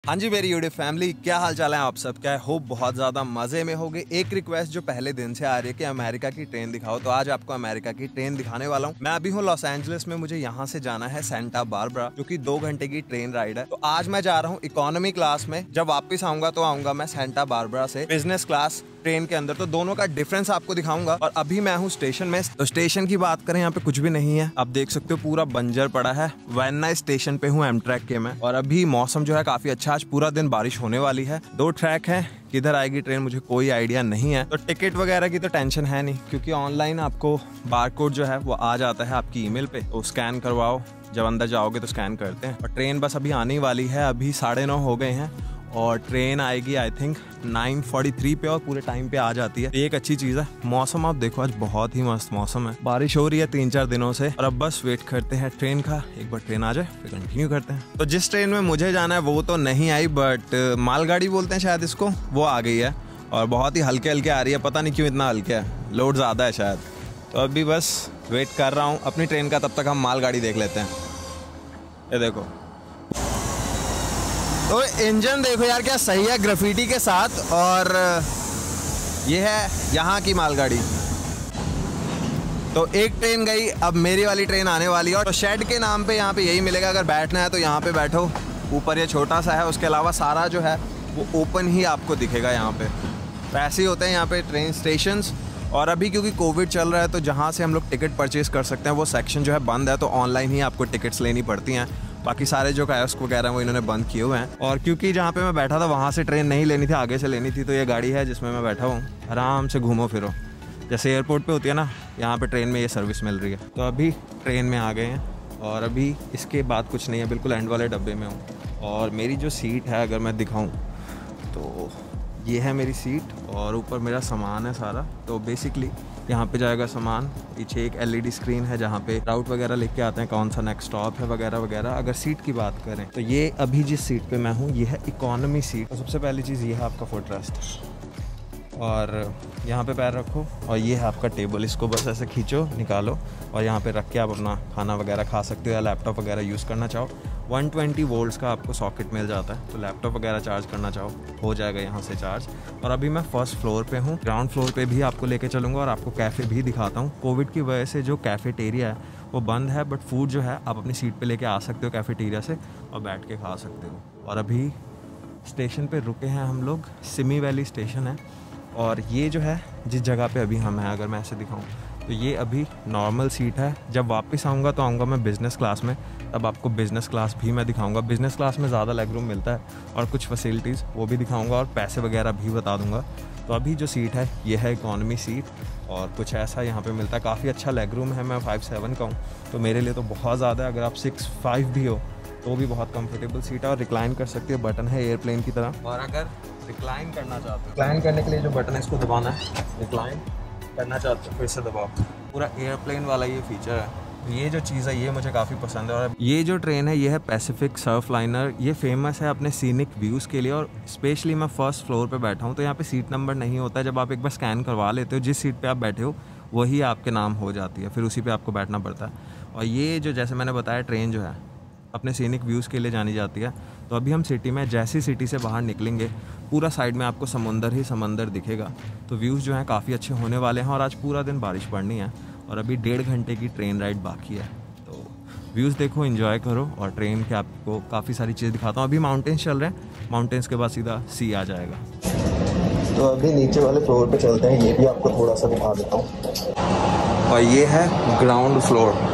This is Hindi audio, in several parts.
हाँ जी मेरी यूट्यूब फैमिली, क्या हाल चाल है आप सब? क्या होप बहुत ज़्यादा मज़े में होगे। एक रिक्वेस्ट जो पहले दिन से आ रही है कि अमेरिका की ट्रेन दिखाओ, तो आज आपको अमेरिका की ट्रेन दिखाने वाला हूँ। मैं अभी हूँ लॉस एंजलिस में, मुझे यहाँ से जाना है सेंटा बारबरा, जो कि 2 घंटे की ट्रेन राइड है। तो आज मैं जा रहा हूँ इकोनॉमी क्लास में। जब वापस आऊंगा तो आऊंगा मैं सेंटा बारबरा से बिजनेस क्लास ट्रेन के अंदर, तो दोनों का डिफरेंस आपको दिखाऊंगा। और अभी मैं हूँ स्टेशन में। तो स्टेशन की बात करें, यहाँ पे कुछ भी नहीं है, आप देख सकते हो पूरा बंजर पड़ा है। वैन स्टेशन पे हूँ एमट्रैक के मैं, और अभी मौसम जो है काफी अच्छा, आज पूरा दिन बारिश होने वाली है। 2 ट्रैक है, किधर आएगी ट्रेन मुझे कोई आइडिया नहीं है। तो टिकट वगैरह की तो टेंशन है नहीं, क्योंकि ऑनलाइन आपको बारकोड जो है वो आ जाता है आपकी ईमेल पे, तो स्कैन करवाओ, जब अंदर जाओगे तो स्कैन करते हैं। और ट्रेन बस अभी आने वाली है, अभी 9:30 हो गए हैं और ट्रेन आएगी आई थिंक 9:43 पे, और पूरे टाइम पे आ जाती है। एक अच्छी चीज़ है, मौसम आप देखो आज बहुत ही मस्त मौसम है, बारिश हो रही है 3-4 दिनों से। और अब बस वेट करते हैं ट्रेन का, एक बार ट्रेन आ जाए फिर कंटिन्यू करते हैं। तो जिस ट्रेन में मुझे जाना है वो तो नहीं आई, बट मालगाड़ी बोलते हैं शायद इसको, वो आ गई है और बहुत ही हल्के हल्के आ रही है। पता नहीं क्यों इतना हल्के है, लोड ज़्यादा है शायद। तो अभी बस वेट कर रहा हूँ अपनी ट्रेन का, तब तक हम मालगाड़ी देख लेते हैं। ये देखो, तो इंजन देखो यार क्या सही है ग्राफिटी के साथ। और ये है यहाँ की मालगाड़ी। तो एक ट्रेन गई, अब मेरी वाली ट्रेन आने वाली है। और तो शेड के नाम पे यहाँ पे यही मिलेगा, अगर बैठना है तो यहाँ पे बैठो। ऊपर ये छोटा सा है, उसके अलावा सारा जो है वो ओपन ही आपको दिखेगा यहाँ पे। तो ऐसे ही होते हैं यहाँ पे ट्रेन स्टेशंस। और अभी क्योंकि कोविड चल रहा है, तो जहाँ से हम लोग टिकट परचेज कर सकते हैं वो सेक्शन जो है बंद है, तो ऑनलाइन ही आपको टिकट्स लेनी पड़ती हैं। बाकी सारे जो कायोस्क वगैरह वो इन्होंने बंद किए हुए हैं। और क्योंकि जहाँ पे मैं बैठा था वहाँ से ट्रेन नहीं लेनी थी, आगे से लेनी थी, तो ये गाड़ी है जिसमें मैं बैठा हूँ। आराम से घूमो फिरो, जैसे एयरपोर्ट पे होती है ना, यहाँ पे ट्रेन में ये सर्विस मिल रही है। तो अभी ट्रेन में आ गए हैं और अभी इसके बाद कुछ नहीं है, बिल्कुल एंड वाले डब्बे में हूँ। और मेरी जो सीट है अगर मैं दिखाऊँ तो ये है मेरी सीट, और ऊपर मेरा सामान है सारा। तो बेसिकली यहाँ पे जाएगा सामान, पीछे एक LED स्क्रीन है जहाँ पे राउट वगैरह लिख के आते हैं, कौन सा नेक्स्ट स्टॉप है वगैरह वगैरह। अगर सीट की बात करें तो ये अभी जिस सीट पे मैं हूँ ये है इकोनॉमी सीट। तो सबसे पहली चीज़ ये है आपका फुट रेस्ट, और यहाँ पे पैर रखो, और ये है आपका टेबल, इसको बस ऐसे खींचो निकालो और यहाँ पे रख के आप अपना खाना वगैरह खा सकते हो या लैपटॉप वगैरह यूज़ करना चाहो। 120 वोल्ट्स का आपको सॉकेट मिल जाता है, तो लैपटॉप वगैरह चार्ज करना चाहो हो जाएगा यहाँ से चार्ज। और अभी मैं फर्स्ट फ्लोर पे हूँ, ग्राउंड फ्लोर पे भी आपको लेके चलूँगा और आपको कैफ़े भी दिखाता हूँ। कोविड की वजह से जो कैफेटेरिया है वो बंद है, बट फूड जो है आप अपनी सीट पर लेके आ सकते हो कैफेटेरिया से और बैठ के खा सकते हो। और अभी स्टेशन पर रुके हैं हम लोग, सिमी वैली स्टेशन है। और ये जो है जिस जगह पे अभी हम हैं, अगर मैं ऐसे दिखाऊं तो ये अभी नॉर्मल सीट है। जब वापस आऊँगा तो आऊँगा मैं बिज़नेस क्लास में, तब आपको बिज़नेस क्लास भी मैं दिखाऊंगा। बिज़नेस क्लास में ज़्यादा लेग रूम मिलता है और कुछ फैसिलिटीज़ वो भी दिखाऊंगा और पैसे वगैरह भी बता दूंगा। तो अभी जो सीट है ये है इकोनॉमी सीट, और कुछ ऐसा यहाँ पे मिलता है। काफ़ी अच्छा लेग रूम है, मैं 5'7" का हूँ, तो मेरे लिए तो बहुत ज़्यादा है। अगर आप 6'5" भी हो तो भी बहुत कंफर्टेबल सीट है। और रिक्लाइन कर सकते हो, बटन है एयरप्लेन की तरह। और अगर रिक्लाइन करना चाहते हो, रिक्लाइन करने के लिए जो बटन है इसको दबाना है, रिक्लाइन करना चाहते हो फिर से दबाओ। पूरा एयरप्लेन वाला ये फीचर है। ये जो चीज़ है ये मुझे काफ़ी पसंद है। और ये जो ट्रेन है ये है पैसिफिक सर्फ लाइनर। ये फेमस है अपने सीनिक व्यूज़ के लिए। और स्पेशली मैं फर्स्ट फ्लोर पे बैठा हूँ, तो यहाँ पे सीट नंबर नहीं होता है। जब आप एक बार स्कैन करवा लेते हो जिस सीट पे आप बैठे हो वही आपके नाम हो जाती है, फिर उसी पे आपको बैठना पड़ता है। और ये जो जैसे मैंने बताया ट्रेन जो है अपने सीनिक व्यूज़ के लिए जानी जाती है। तो अभी हम सिटी में, जैसी सिटी से बाहर निकलेंगे पूरा साइड में आपको समंदर ही समंदर दिखेगा। तो व्यूज़ जो हैं काफ़ी अच्छे होने वाले हैं। और आज पूरा दिन बारिश पड़नी है और अभी 1.5 घंटे की ट्रेन राइड बाकी है। तो व्यूज़ देखो, एंजॉय करो, और ट्रेन के आपको काफ़ी सारी चीज़ दिखाता हूँ। अभी माउंटेन्स चल रहे हैं, माउंटेन्स के बाद सीधा सी आ जाएगा। तो अभी नीचे वाले फ्लोर पे चलते हैं, ये भी आपको थोड़ा सा दिखा देता हूँ। और ये है ग्राउंड फ्लोर।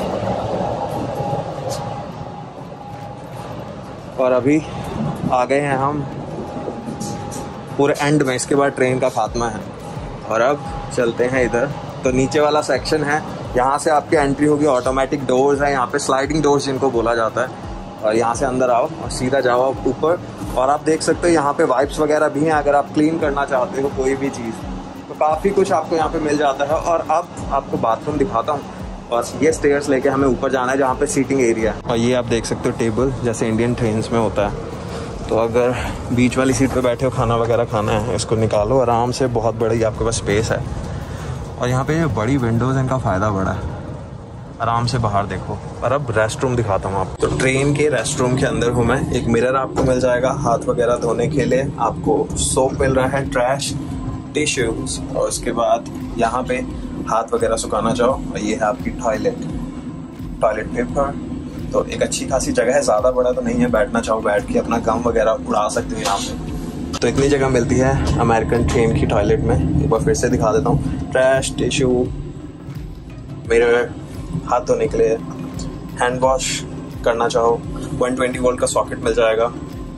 और अभी आ गए हैं हम पूरे एंड में, इसके बाद ट्रेन का खात्मा है। और अब चलते हैं इधर। तो नीचे वाला सेक्शन है, यहाँ से आपकी एंट्री होगी। ऑटोमेटिक डोर्स है यहाँ पे, स्लाइडिंग डोर्स जिनको बोला जाता है। और यहाँ से अंदर आओ और सीधा जाओ ऊपर। और आप देख सकते हो यहाँ पे वाइप्स वगैरह भी हैं, अगर आप क्लीन करना चाहते हो कोई भी चीज़, तो काफ़ी कुछ आपको यहाँ पे मिल जाता है। और अब आपको बाथरूम दिखाता हूँ। और ये स्टेयर्स लेके हमें ऊपर जाना है जहाँ पे सीटिंग एरिया है। और ये आप देख सकते हो टेबल, जैसे इंडियन ट्रेन्स में होता है। तो अगर बीच वाली सीट पे बैठे हो, खाना वगैरह खाना है, इसको निकालो आराम से, बहुत बड़ी आपके पास स्पेस है। और यहाँ पे ये बड़ी विंडोज़, इनका फ़ायदा बड़ा है। आराम से बाहर देखो। और अब रेस्ट रूम दिखाता हूँ आपको। तो ट्रेन के रेस्ट रूम के अंदर हूँ मैं। एक मिरर आपको मिल जाएगा हाथ वगैरह धोने के लिए, आपको सोप मिल रहा है, ट्रैश, टिश्यूज, और उसके बाद यहाँ पे हाथ वगैरह सुखाना चाहो, और ये है आपकी टॉयलेट पेपर। तो एक अच्छी खासी जगह है, ज़्यादा बड़ा तो नहीं है, बैठना चाहो बैठ के अपना गम वगैरह उड़ा सकते हो यहाँ पे। तो इतनी जगह मिलती है अमेरिकन ट्रेन की टॉयलेट में। एक बार फिर से दिखा देता हूँ। ट्रैश, टिश्यू, मिरर, हाथ धोने के लिए, हैंड वॉश करना चाहो 120 वोल्ट का सॉकेट मिल जाएगा,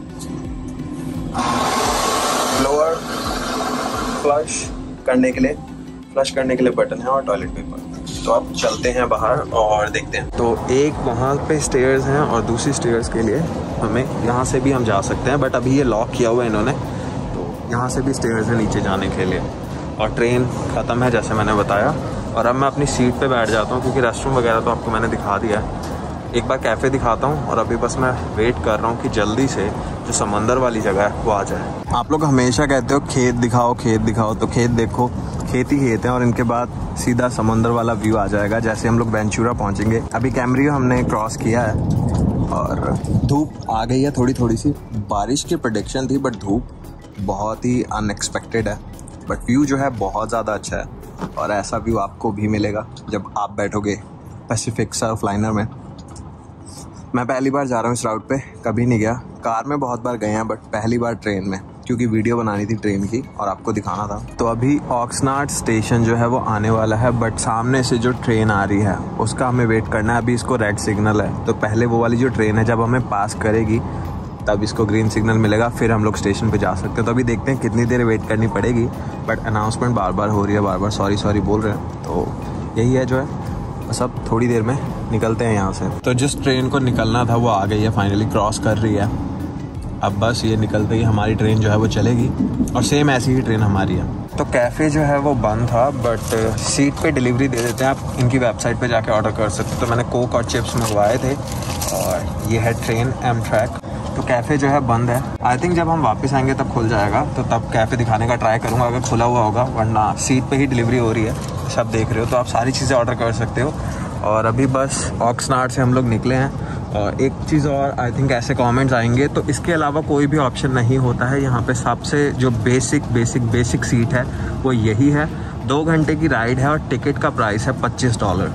ब्लोअर, फ्लश करने के लिए बटन है, और टॉयलेट पेपर। तो आप चलते हैं बाहर और देखते हैं। तो एक वहाँ पे स्टेयर्स हैं और दूसरी स्टेयर्स के लिए हमें यहाँ से भी हम जा सकते हैं, बट अभी ये लॉक किया हुआ है इन्होंने, तो यहाँ से भी स्टेयर्स है नीचे जाने के लिए। और ट्रेन ख़त्म है जैसे मैंने बताया, और अब मैं अपनी सीट पे बैठ जाता हूँ क्योंकि रेस्टरूम वगैरह तो आपको मैंने दिखा दिया है। एक बार कैफ़े दिखाता हूँ, और अभी बस मैं वेट कर रहा हूँ कि जल्दी से जो समंदर वाली जगह है वो आ जाए। आप लोग हमेशा कहते हो खेत दिखाओ, तो खेत देखो, खेत ही खेत हैं, और इनके बाद सीधा समंदर वाला व्यू आ जाएगा जैसे हम लोग वेंचुरा पहुँचेंगे। अभी कैमरियो हमने क्रॉस किया है, और धूप आ गई है थोड़ी सी। बारिश की प्रेडिक्शन थी, बट धूप बहुत ही अनएक्सपेक्टेड है, बट व्यू जो है बहुत ज़्यादा अच्छा है। और ऐसा व्यू आपको भी मिलेगा जब आप बैठोगे पैसिफिक सर्फ लाइनर में। मैं पहली बार जा रहा हूँ इस राउट पे, कभी नहीं गया। कार में बहुत बार गए हैं, बट पहली बार ट्रेन में, क्योंकि वीडियो बनानी थी ट्रेन की और आपको दिखाना था। तो अभी ऑक्सनार्ड स्टेशन जो है वो आने वाला है, बट सामने से जो ट्रेन आ रही है उसका हमें वेट करना है। अभी इसको रेड सिग्नल है, तो पहले वो वाली जो ट्रेन है जब हमें पास करेगी तब इसको ग्रीन सिग्नल मिलेगा, फिर हम लोग स्टेशन पे जा सकते हैं। तो अभी देखते हैं कितनी देर वेट करनी पड़ेगी, बट अनाउंसमेंट बार बार हो रही है, बार बार सॉरी बोल रहे हैं। तो यही है जो है, बस अब थोड़ी देर में निकलते हैं यहाँ से। तो जिस ट्रेन को निकलना था वो आ गई है, फाइनली क्रॉस कर रही है। अब बस ये निकलते ही हमारी ट्रेन जो है वो चलेगी, और सेम ऐसी ही ट्रेन हमारी है। तो कैफ़े जो है वो बंद था, बट सीट पे डिलीवरी दे देते हैं, आप इनकी वेबसाइट पे जाके ऑर्डर कर सकते हो। तो मैंने कोक और चिप्स मंगवाए थे, और ये है ट्रेन एमट्रैक। तो कैफ़े जो है बंद है। आई थिंक जब हम वापस आएंगे तब खुल जाएगा, तो तब कैफ़े दिखाने का ट्राई करूँगा अगर खुला हुआ होगा, वरना सीट पे ही डिलीवरी हो रही है, सब देख रहे हो। तो आप सारी चीज़ें ऑर्डर कर सकते हो। और अभी बस ऑक्सनार्ड से हम लोग निकले हैं। और एक चीज़ और, आई थिंक ऐसे कमेंट्स आएंगे, तो इसके अलावा कोई भी ऑप्शन नहीं होता है यहाँ पे। सबसे जो बेसिक सीट है वो यही है। 2 घंटे की राइड है, और टिकट का प्राइस है $25।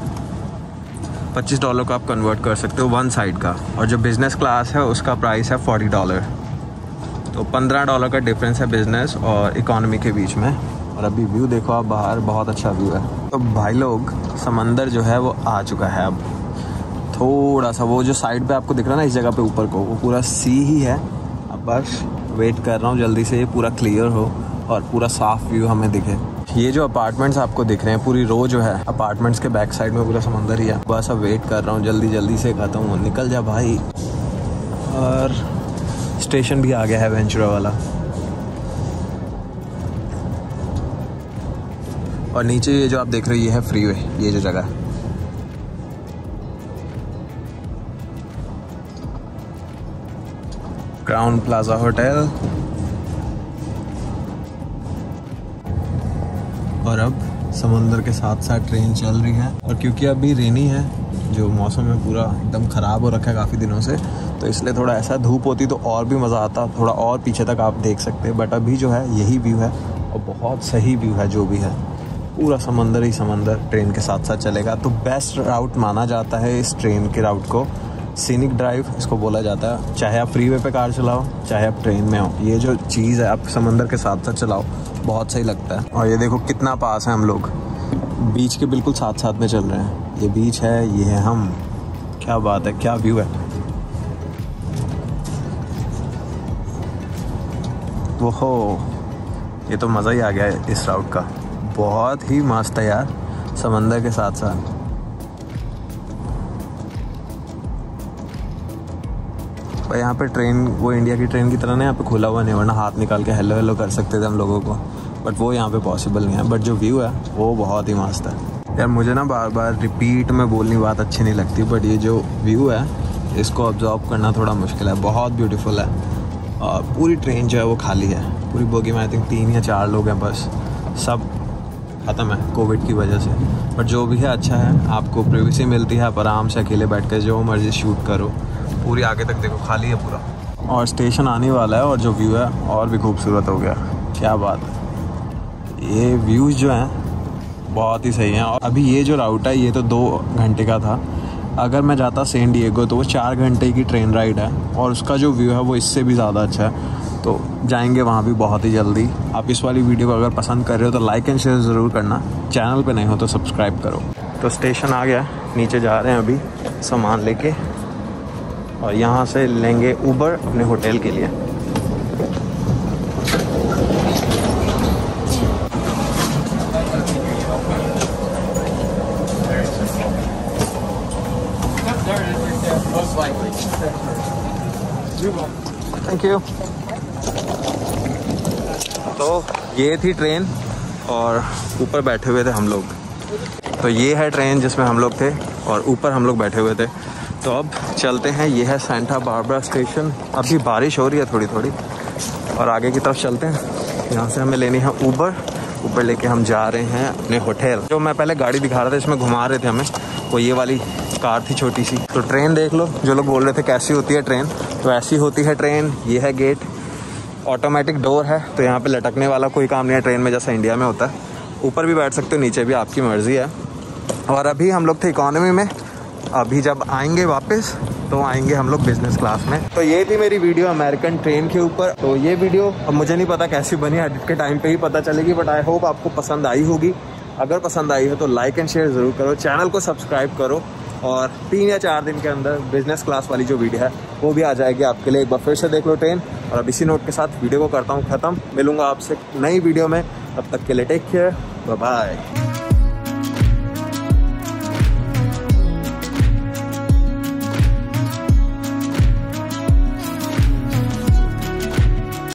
$25 का आप कन्वर्ट कर सकते हो वन साइड का। और जो बिज़नेस क्लास है उसका प्राइस है $40। तो $15 का डिफरेंस है बिज़नेस और इकॉनमी के बीच में। और अभी व्यू देखो आप बाहर, बहुत अच्छा व्यू है। तो भाई लोग, समंदर जो है वो आ चुका है। अब थोड़ा सा वो जो साइड पे आपको दिख रहा है ना इस जगह पे ऊपर को, वो पूरा सी ही है। अब बस वेट कर रहा हूँ जल्दी से ये पूरा क्लियर हो और पूरा साफ़ व्यू हमें दिखे। ये जो अपार्टमेंट्स आपको दिख रहे हैं, पूरी रो जो है अपार्टमेंट्स के बैक साइड में पूरा समंदर ही है। बस अब वेट कर रहा हूँ जल्दी से खत्म हो, निकल जा भाई। और स्टेशन भी आ गया है वेंचुरा वाला। और नीचे ये जो आप देख रहे हो ये है फ्रीवे, ये जो जगह है। Crowne Plaza hotel. और अब समंदर के साथ साथ ट्रेन चल रही है। और क्योंकि अभी रेनी है, जो मौसम है पूरा एकदम ख़राब हो रखा है काफ़ी दिनों से, तो इसलिए थोड़ा ऐसा धूप होती तो और भी मज़ा आता, थोड़ा और पीछे तक आप देख सकते हैं। बट अभी जो है यही व्यू है, और बहुत सही व्यू है जो भी है। पूरा समंदर ही समंदर ट्रेन के साथ साथ चलेगा। तो बेस्ट राउट माना जाता है इस ट्रेन के राउट को, सीनिक ड्राइव इसको बोला जाता है। चाहे आप फ्रीवे पे कार चलाओ, चाहे आप ट्रेन में हो, ये जो चीज़ है आप समंदर के साथ साथ चलाओ, बहुत सही लगता है। और ये देखो कितना पास है हम लोग, बीच के बिल्कुल साथ साथ में चल रहे हैं। ये बीच है, ये है हम। क्या बात है, क्या व्यू है। वो ये तो मज़ा ही आ गया है इस राउट का, बहुत ही मस्त है यार, समंदर के साथ साथ। पर यहाँ पे ट्रेन वो इंडिया की ट्रेन की तरह ना यहाँ पे खुला हुआ नहीं, वरना हाथ निकाल के हेलो हेलो कर सकते थे हम लोगों को, बट वो यहाँ पे पॉसिबल नहीं है। बट जो व्यू है वो बहुत ही मस्त है यार। मुझे ना बार बार रिपीट में बोलनी बात अच्छी नहीं लगती, बट ये जो व्यू है इसको ऑब्जर्व करना थोड़ा मुश्किल है, बहुत ब्यूटीफुल है। और पूरी ट्रेन जो है वो खाली है, पूरी बोगी में आई थिंक 3 या 4 लोग हैं बस, सब ख़त्म है कोविड की वजह से। बट जो भी है अच्छा है, आपको प्राइवेसी मिलती है, आप आराम से अकेले बैठ कर जो मर्ज़ी शूट करो। पूरी आगे तक देखो खाली है पूरा, और स्टेशन आने वाला है और जो व्यू है और भी खूबसूरत हो गया। क्या बात है, ये व्यूज़ जो हैं बहुत ही सही हैं। और अभी ये जो राउट है ये तो 2 घंटे का था, अगर मैं जाता सैन डिएगो तो वो 4 घंटे की ट्रेन राइड है, और उसका जो व्यू है वो इससे भी ज़्यादा अच्छा है। तो जाएंगे वहाँ भी बहुत ही जल्दी। आप इस वाली वीडियो को अगर पसंद कर रहे हो तो लाइक एंड शेयर ज़रूर करना, चैनल पे नहीं हो तो सब्सक्राइब करो। तो स्टेशन आ गया, नीचे जा रहे हैं अभी सामान लेके, और यहाँ से लेंगे उबर अपने होटल के लिए। Thank you. तो ये थी ट्रेन और ऊपर बैठे हुए थे हम लोग। तो ये है ट्रेन जिसमें हम लोग थे और ऊपर हम लोग बैठे हुए थे। तो अब चलते हैं, ये है सेंटा बारबरा स्टेशन। अभी बारिश हो रही है थोड़ी थोड़ी, और आगे की तरफ चलते हैं। यहाँ से हमें लेनी है ऊबर लेके हम जा रहे हैं अपने होटल। जो मैं पहले गाड़ी दिखा रहा था इसमें घुमा रहे थे हमें, वो ये वाली कार थी छोटी सी। तो ट्रेन देख लो, जो लोग बोल रहे थे कैसी होती है ट्रेन, तो ऐसी होती है ट्रेन। ये है गेट, ऑटोमेटिक डोर है, तो यहाँ पे लटकने वाला कोई काम नहीं है ट्रेन में जैसा इंडिया में होता है। ऊपर भी बैठ सकते हो, नीचे भी, आपकी मर्ज़ी है। और अभी हम लोग थे इकॉनमी में, अभी जब आएंगे वापस तो आएंगे हम लोग बिज़नेस क्लास में। तो ये थी मेरी वीडियो अमेरिकन ट्रेन के ऊपर। तो ये वीडियो अब मुझे नहीं पता कैसी बनी, एडिट के टाइम पे ही पता चलेगी, बट आई होप आपको पसंद आई होगी। अगर पसंद आई हो तो लाइक एंड शेयर ज़रूर करो, चैनल को सब्सक्राइब करो, और 3 या 4 दिन के अंदर बिज़नेस क्लास वाली जो वीडियो है वो भी आ जाएगी आपके लिए। एक बार फिर से देख लो ट्रेन। और अब इसी नोट के साथ वीडियो को करता हूँ ख़त्म। मिलूँगा आपसे नई वीडियो में, तब तक के लिए टेक केयर, बाय बाय।